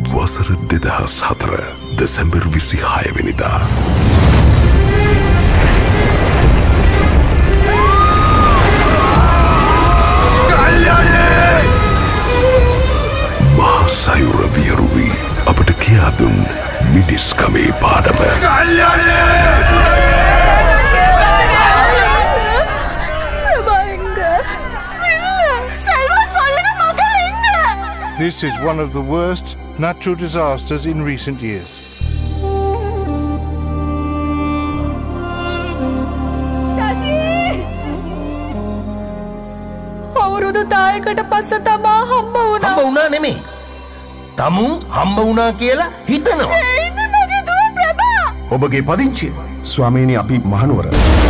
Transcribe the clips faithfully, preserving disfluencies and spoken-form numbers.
වසර දෙදහස් හතර දෙසැම්බර් විසිහය වෙනිදා මහා සයුර වියරුවී අපට කියා දුන් මිනිස්කමේ පාඩම. This is one of the worst natural disasters in recent years. Shashi! අවුරුදු දායකට පස්සේ තමා හම්බ වුණා. හම්බ වුණා නෙමෙයි. තමුන් හම්බ වුණා කියලා හිතනවා. ඒ ඉන්නේ මගේ දුව ප්‍රභා. ඔබගේ පදිංචිය. ස්වාමීනි අපි මහනුවර.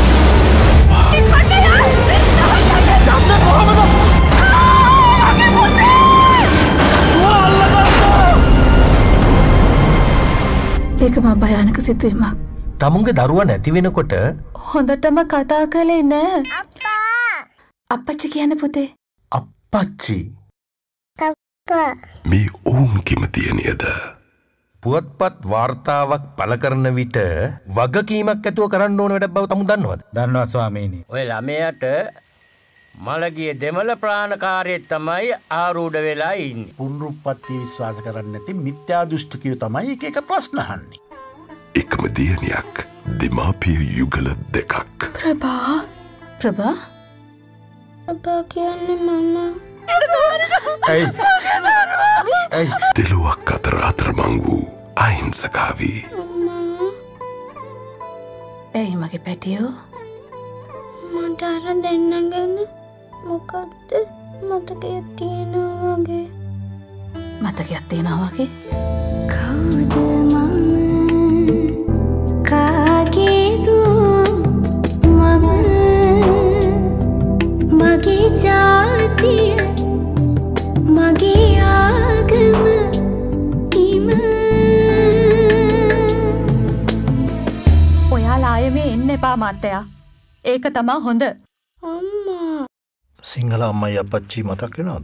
ඒක මා භයානක සිතුවීමක්. තමුන්ගේ දරුවා නැති වෙනකොට හොඳටම කතා කළේ නෑ. අප්පා. අප්පච්චි කියන පුතේ. අප්පච්චි. අප්පා. මේ ඕන් කිමතිය නේද? පුවත්පත් වාර්තාවක් පළ කරන විට වගකීමක් ඇතුව කරන්න ඕන වැඩක් බව තමුන් දන්නවද? දන්නවා ස්වාමීනි. ඔය ළමයට මළගිය දෙමළ ප්‍රාණකාරයෙක් තමයි ආරූඪ වෙලා ඉන්නේ. පුනරුත්පත්ති විශ්වාස කරන්නේ නැති මිත්‍යා දෘෂ්ටිකයෝ තමයි එක එක ප්‍රශ්න අහන්නේ. එකම දියණියක් දෙමාපිය යුගල දෙකක්. ප්‍රභා ප්‍රභා ප්‍රභා කියන්නේ මම. ඇයි? ඇයි? දෙලොවක් අතර අතරමං වූ අහිංසකාවී. ඇයි මගේ පැටියෝ? මට අර දෙන්න ගැන මොකක්ද මතකයක් තියෙනවා වගේ. මතකයක් තියෙනවා වගේ? කවුද මම කාගේද මම මගේ ජාතිය මගේ ආගම ඉම. ඔයාලා ආයෙ මේ එන්න එපා මාත්තයා. ඒක තමා හොඳ. අම්මා. සිංහල අම්මයි අපච්චි මතක් වෙනවද?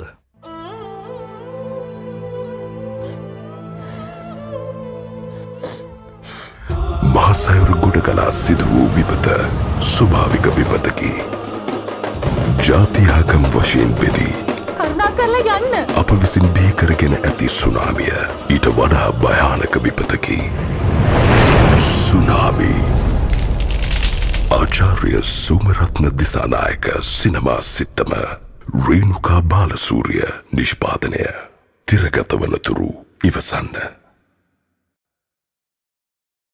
මහසයුර ගොඩකලා සිදු වූ විපත ස්වභාවික විපතකි. ජාතියාගම් වශයෙන් බෙදී කරුණා කරලා යන්න. අප විසින් බිහි කරගෙන ඇති සුනාමිය ඊට වඩා භයානක විපතකි. සුනාමි. ආචාර්ය සුමරත්න දිසානායක සිනමා සිත්තම රේනුකා බාලසූරිය නිෂ්පාදනය. තිරගත වනතුරු ඉවසන්න.